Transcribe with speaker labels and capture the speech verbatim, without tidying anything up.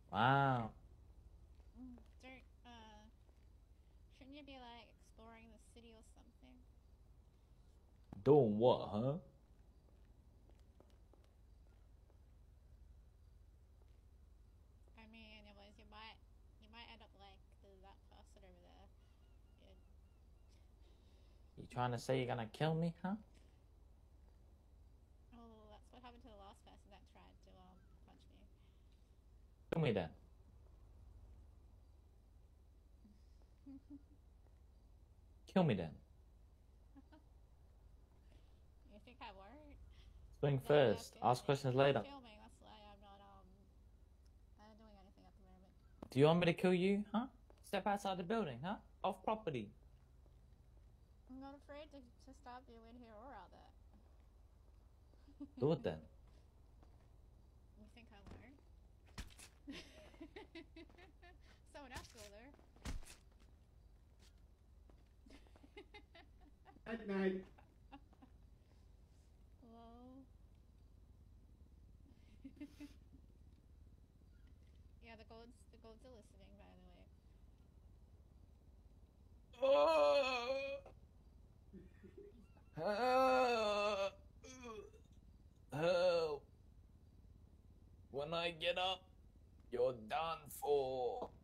Speaker 1: Wow.
Speaker 2: Mm, Don't, uh, shouldn't you be like exploring the city or something?
Speaker 1: Doing what, huh?
Speaker 2: I mean, anyways, you might, you might end up like the, that person over there. Yeah.
Speaker 1: You trying to say you're gonna kill me, huh?
Speaker 2: Oh, that's what happened to the last person that tried to um punch me.
Speaker 1: Kill me then. Kill me then.
Speaker 2: You think I won't?
Speaker 1: Think
Speaker 2: No, you're
Speaker 1: first. Ask
Speaker 2: filming.
Speaker 1: questions
Speaker 2: I'm
Speaker 1: later.
Speaker 2: filming. That's why I'm not um uh, doing anything at the moment.
Speaker 1: Do you want me to kill you, huh? Step outside the building, huh? Off property.
Speaker 2: I'm not afraid to, to stop you in here or out there.
Speaker 1: Do it then.
Speaker 2: You think I won't? Someone else go there.
Speaker 3: At night.
Speaker 2: Hello. Yeah, the golds the golds are listening, by the way.
Speaker 1: Oh, help. Help. When I get up, you're done for.